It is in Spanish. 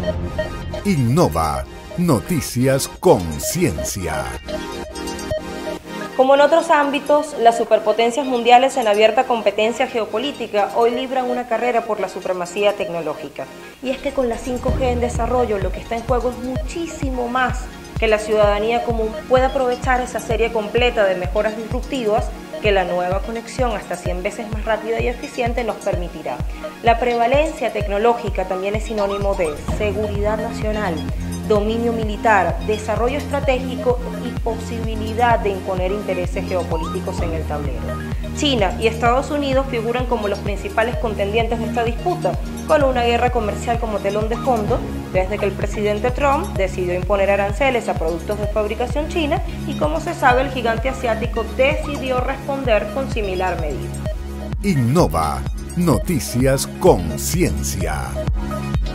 Innova. Noticias con ciencia. Como en otros ámbitos, las superpotencias mundiales en abierta competencia geopolítica hoy libran una carrera por la supremacía tecnológica. Y es que con la 5G en desarrollo lo que está en juego es muchísimo más que la ciudadanía común pueda aprovechar esa serie completa de mejoras disruptivas que la nueva conexión hasta 100 veces más rápida y eficiente nos permitirá. La prevalencia tecnológica también es sinónimo de seguridad nacional, dominio militar, desarrollo estratégico y posibilidad de imponer intereses geopolíticos en el tablero. China y Estados Unidos figuran como los principales contendientes de esta disputa, con una guerra comercial como telón de fondo, desde que el presidente Trump decidió imponer aranceles a productos de fabricación china y, como se sabe, el gigante asiático decidió responder con similar medida. Innova. Noticias con ciencia.